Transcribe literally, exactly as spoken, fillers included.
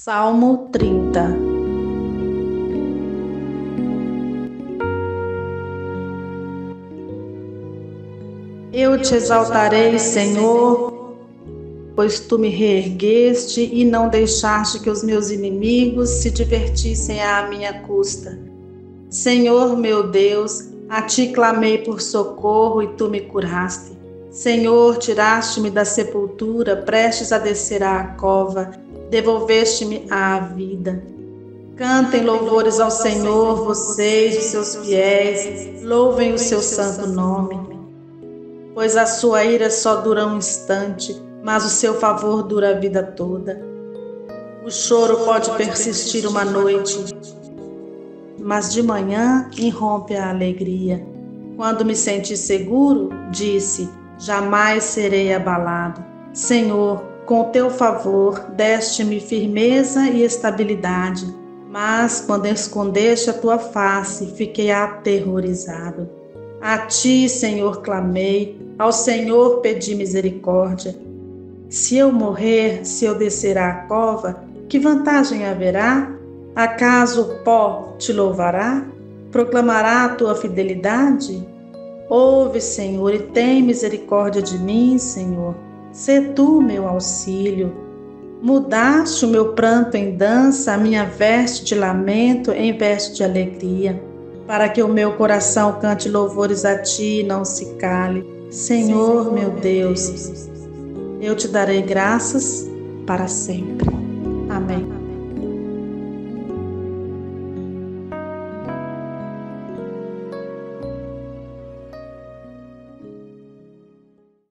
Salmo trinta. Eu te exaltarei, Senhor, pois tu me reergueste e não deixaste que os meus inimigos se divertissem à minha custa. Senhor meu Deus, a ti clamei por socorro e tu me curaste. Senhor, tiraste-me da sepultura, prestes a descer à cova, devolveste-me à vida. Cantem louvores ao Senhor, vocês, os seus fiéis, louvem o seu santo nome. Pois a sua ira só dura um instante, mas o seu favor dura a vida toda. O choro pode persistir uma noite, mas de manhã irrompe a alegria. Quando me senti seguro, disse: jamais serei abalado. Senhor, com o teu favor, deste-me firmeza e estabilidade, mas quando escondeste a tua face, fiquei aterrorizado. A ti, Senhor, clamei, ao Senhor pedi misericórdia. Se eu morrer, se eu descer à cova, que vantagem haverá? Acaso o pó te louvará? Proclamará a tua fidelidade? Ouve, Senhor, e tem misericórdia de mim, Senhor. Sê tu meu auxílio. Mudaste o meu pranto em dança, a minha veste de lamento em veste de alegria, para que o meu coração cante louvores a ti e não se cale. Senhor, meu Deus, eu te darei graças para sempre. Amém.